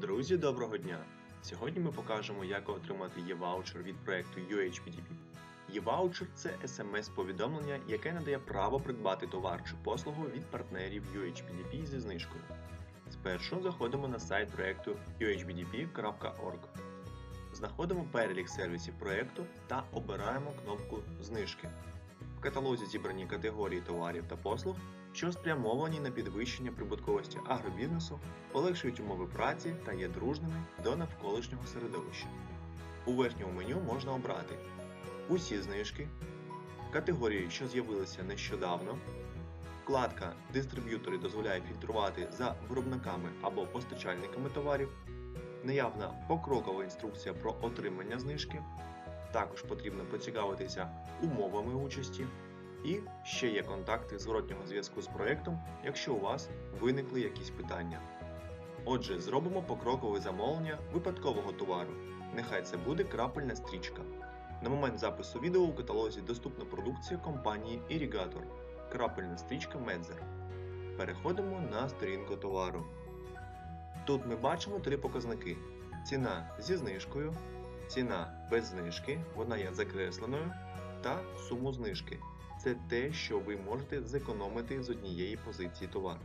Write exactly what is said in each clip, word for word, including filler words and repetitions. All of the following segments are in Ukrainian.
Друзі, доброго дня! Сьогодні ми покажемо, як отримати e-ваучер від проєкту ю ейч пі ді пі. e-ваучер – це ес ем ес-повідомлення, яке надає право придбати товар чи послугу від партнерів ю ейч пі ді пі зі знижкою. Спершу заходимо на сайт проєкту ю ейч пі ді пі крапка орг. Знаходимо перелік сервісів проєкту та обираємо кнопку «Знижки». В каталозі зібрані категорії товарів та послуг, що спрямовані на підвищення прибутковості агробізнесу, полегшують умови праці та є дружними до навколишнього середовища. У верхньому меню можна обрати «Усі знижки», категорії, що з'явилися нещодавно, вкладка «Дистриб'ютори» дозволяє фільтрувати за виробниками або постачальниками товарів, наявна покрокова інструкція про отримання знижки, також потрібно поцікавитися умовами участі, і ще є контакти зворотнього зв'язку з проєктом, якщо у вас виникли якісь питання. Отже, зробимо покрокове замовлення випадкового товару. Нехай це буде крапельна стрічка. На момент запису відео у каталозі доступна продукція компанії Irrigator – крапельна стрічка Metzer. Переходимо на сторінку товару. Тут ми бачимо три показники: ціна зі знижкою, ціна без знижки, вона є закресленою, та суму знижки. Це те, що ви можете зекономити з однієї позиції товару.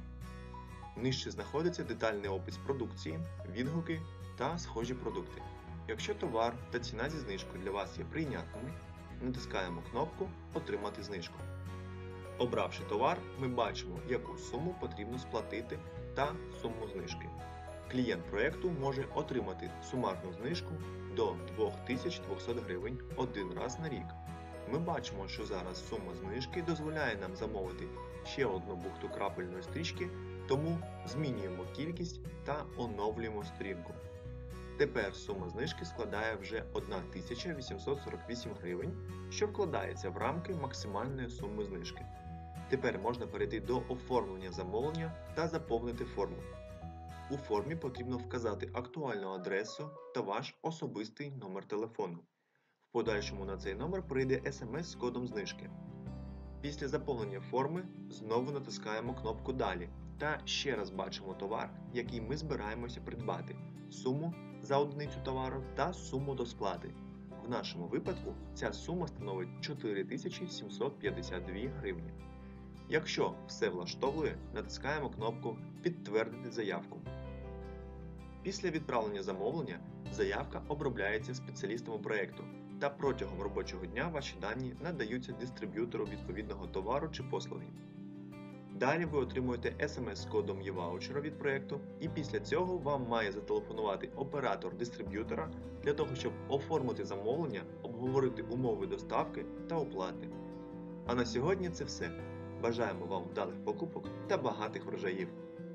Нижче знаходиться детальний опис продукції, відгуки та схожі продукти. Якщо товар та ціна зі знижкою для вас є прийнятними, натискаємо кнопку «Отримати знижку». Обравши товар, ми бачимо, яку суму потрібно сплатити та суму знижки. Клієнт проєкту може отримати сумарну знижку до дві тисячі двісті гривень один раз на рік. Ми бачимо, що зараз сума знижки дозволяє нам замовити ще одну бухту крапельної стрічки, тому змінюємо кількість та оновлюємо сторінку. Тепер сума знижки складає вже одна тисяча вісімсот сорок вісім гривень, що вкладається в рамки максимальної суми знижки. Тепер можна перейти до оформлення замовлення та заповнити форму. У формі потрібно вказати актуальну адресу та ваш особистий номер телефону. В подальшому на цей номер прийде ес ем ес з кодом знижки. Після заповнення форми знову натискаємо кнопку «Далі» та ще раз бачимо товар, який ми збираємося придбати, суму за одиницю товару та суму до сплати. В нашому випадку ця сума становить чотири тисячі сімсот п'ятдесят дві гривні. Якщо все влаштовує, натискаємо кнопку «Підтвердити заявку». Після відправлення замовлення заявка обробляється спеціалістами проєкту, та протягом робочого дня ваші дані надаються дистриб'ютору відповідного товару чи послуги. Далі ви отримуєте ес ем ес з кодом e-ваучера від проєкту, і після цього вам має зателефонувати оператор дистриб'ютора для того, щоб оформити замовлення, обговорити умови доставки та оплати. А на сьогодні це все. Бажаємо вам вдалих покупок та багатих врожаїв!